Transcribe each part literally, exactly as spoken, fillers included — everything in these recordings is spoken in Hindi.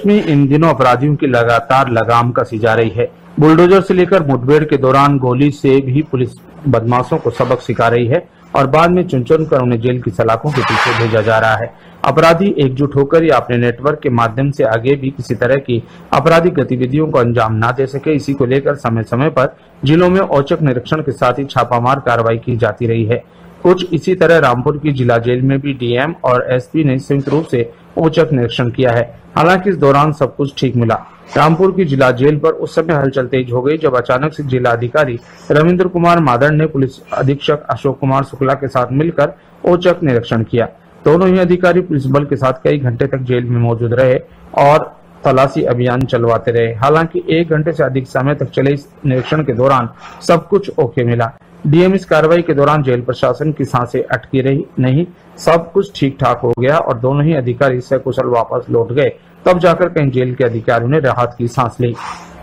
पश्चिमी इन दिनों अपराधियों की लगातार लगाम कसी जा रही है। बुलडोजर से लेकर मुठभेड़ के दौरान गोली से भी पुलिस बदमाशों को सबक सिखा रही है और बाद में चुन चुन कर उन्हें जेल की सलाखों के पीछे भेजा जा रहा है। अपराधी एकजुट होकर या अपने नेटवर्क के माध्यम से आगे भी किसी तरह की आपराधिक गतिविधियों को अंजाम न दे सके, इसी को लेकर समय समय पर जिलों में औचक निरीक्षण के साथ ही छापामार कार्रवाई की जाती रही है। कुछ इसी तरह रामपुर की जिला जेल में भी डीएम और एसपी ने संयुक्त रूप से औचक निरीक्षण किया है। हालांकि इस दौरान सब कुछ ठीक मिला। रामपुर की जिला जेल पर उस समय हलचल तेज हो गई जब अचानक से जिला अधिकारी रविंद्र कुमार मादड़ ने पुलिस अधीक्षक अशोक कुमार शुक्ला के साथ मिलकर औचक निरीक्षण किया। दोनों ही अधिकारी पुलिस बल के साथ कई घंटे तक जेल में मौजूद रहे और तलाशी अभियान चलवाते रहे। हालांकि एक घंटे से अधिक समय तक चले इस निरीक्षण के दौरान सब कुछ ओके मिला। डीएम इस कार्रवाई के दौरान जेल प्रशासन की सांसें अटकी रही नहीं, सब कुछ ठीक ठाक हो गया और दोनों ही अधिकारी सकुशल वापस लौट गए। तब जाकर कहीं जेल के अधिकारियों ने राहत की सांस ली।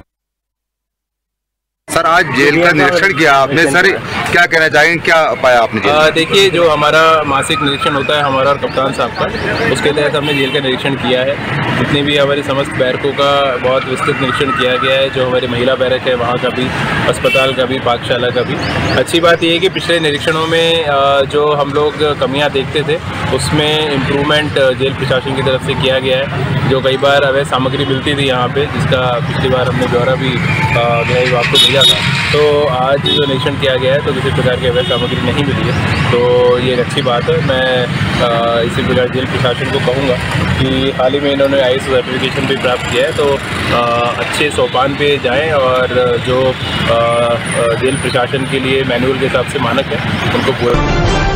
सर, आज जेल का निरीक्षण किया आपने, सर क्या कहना चाहेंगे, क्या पाया आपने जेल? देखिए, जो हमारा मासिक निरीक्षण होता है हमारा और कप्तान साहब का, उसके तहत हमने जेल का निरीक्षण किया है। जितनी भी हमारी समस्त बैरकों का बहुत विस्तृत निरीक्षण किया गया है। जो हमारी महिला बैरक है वहाँ का भी, अस्पताल का भी, पाकशाला का भी। अच्छी बात यह है कि पिछले निरीक्षणों में जो हम लोग कमियाँ देखते थे उसमें इम्प्रूवमेंट जेल प्रशासन की तरफ से किया गया है। जो कई बार अवैध सामग्री मिलती थी यहाँ पे, जिसका पिछली बार हमने ब्यौरा भी गृह विभाग को भेजा था, तो आज जो निरीक्षण किया गया है तो किसी प्रकार की अवैध सामग्री नहीं मिली है, तो ये एक अच्छी बात है। मैं इसी प्रकार जेल प्रशासन को कहूँगा कि हाल ही में इन्होंने आई एस ओ सर्टिफिकेशन भी प्राप्त किया है, तो अच्छे सोपान पे जाएं और जो जेल प्रशासन के लिए मैनुअल के हिसाब से मानक है उनको पूरा